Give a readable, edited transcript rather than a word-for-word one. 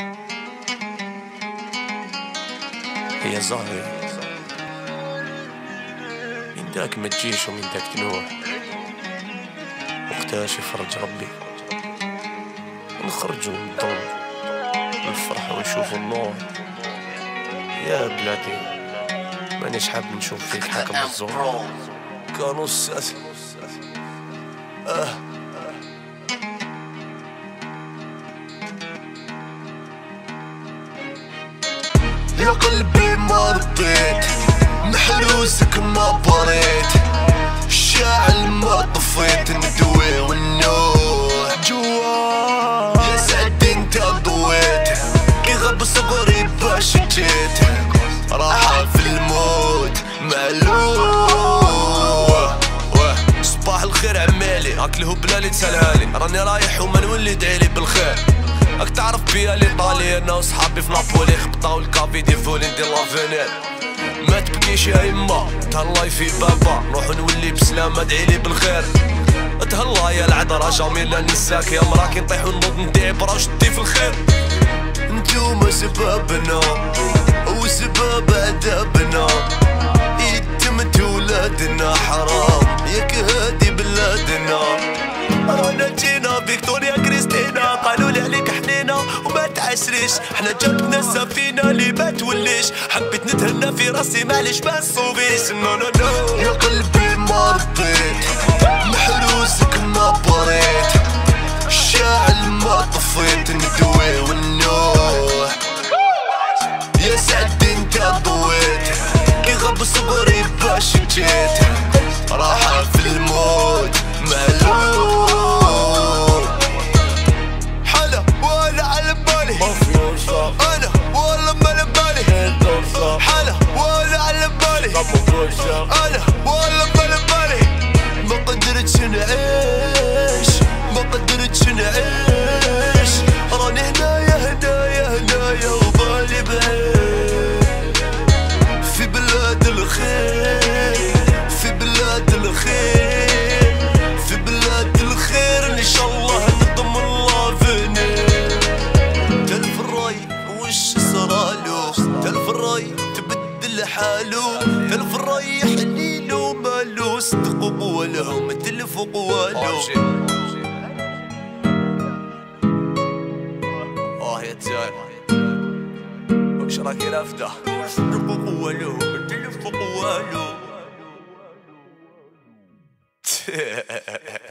هي ظاهرة من داك ما تجيش ومن داك تنوح، وقتاش يفرج ربي ونخرجو من الظلم ونفرحو ونشوفو النور. يا بلادي مانيش حاب نشوف فيك حاكم الزور. كانوا الساسي يا قلبي ما رضيت، محروسك ما بريت، الشاعل ما طفيت، ندوي والنوح جوا. يا سعد انت ضويت، كي غاب صغري باش جيت، راحة في الموت معلوح. صباح الخير عمالي، هاك الهبلة تسالهالي، راني رايح وما نولي دعيلي بالخير. راك تعرف بيا ليطالي، انا وصحابي في نابولي خبطاو الكافي دي فولي ندير لافينيل. ما تبكيش يا يما تهلاي في بابا، نروح نولي بسلامة ادعيلي بالخير. تهلا يا العذرا جميلة نساك يا مراكي، نطيح ونوض ندعي برا وشدي في الخير. انتوما سبابنا وسباب عذابنا، يتمت ولادنا حرام ياك هادي بلادنا. رانا جينا فيكتوريا كريستينا، قالولي عليك حنينة وما تعسريش، حنا جابتنا السفينة اللي ما توليش، حبيت نتهنى في راسي معليش ما نصوبيش. نو نو نو يا قلبي ما رضيت، محروسك ما بريت، الشاعل ما طفيت، ندوي والنوح. يا سعد انت ضويت، كي غاب صبري باش جيت، راحة في الموت معلوم. حلا ولا على بالي انا والله ما على بالي، حلا ولا على بالي انا والله ما على بالي. ما قدرتش نعيش، ما قدرتش نعيش، راني هنايا هنايا هنايا وبالي بعيد، في بلاد الخير، في بلاد الخير، في بلاد الخير ان شاء الله نضم الله فيني. تالف الراي وش صرالو، تالف الراي تبدل حالو، تالف الراي حنينو مالو، صدقوا بوالهم تلفوا قوالو. يا تزاير واش راكي رافده، صدقوا قوالهم تلفوا قوالو.